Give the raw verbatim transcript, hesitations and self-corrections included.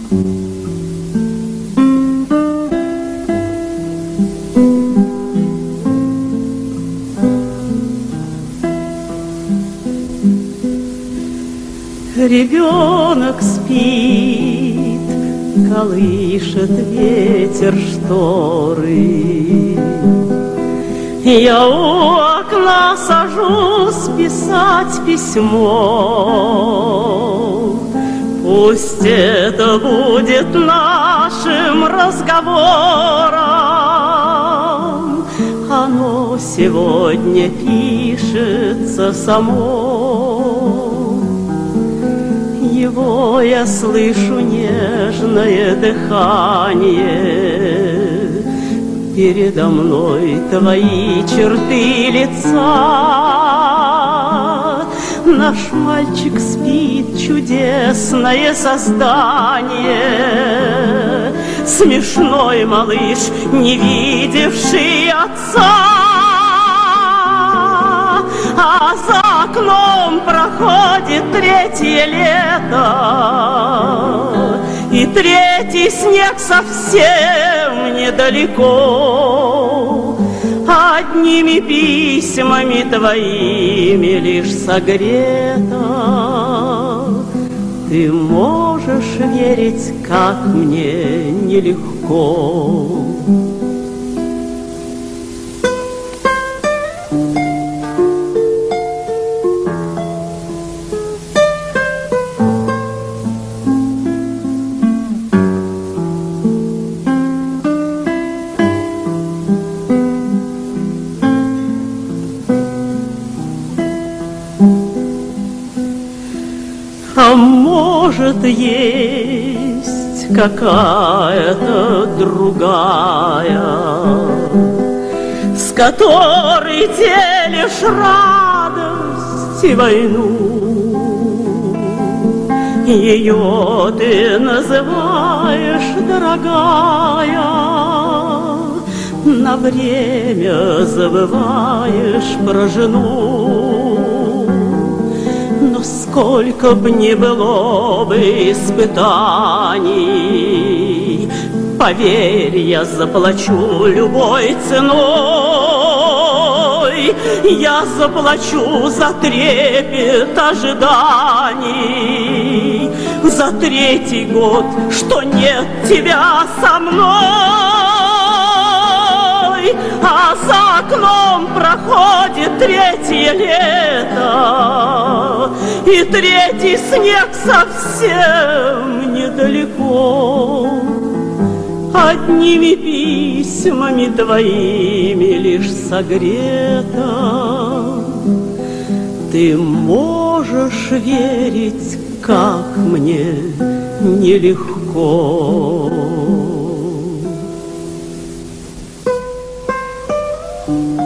Ребенок спит, колышет ветер шторы. Я у окна сажусь писать письмо. Пусть это будет нашим разговором. Оно сегодня пишется само. Его я слышу нежное дыхание, передо мной твои черты лица. Наш мальчик спит, чудесное создание, смешной малыш, не видевший отца. А за окном проходит третье лето, и третий снег совсем недалеко. Одними письмами твоими лишь согрета. Ты можешь верить, как мне нелегко. А может, есть какая-то другая, с которой делишь радость и войну. Ее ты называешь дорогая, на время забываешь про жену. Но сколько б ни было бы испытаний, поверь, я заплачу любой ценой. Я заплачу за трепет ожиданий, за третий год, что нет тебя со мной. А за окном проходит третье лето, и третий снег совсем недалеко. Одними письмами твоими лишь согрета. Ты можешь верить, как мне нелегко.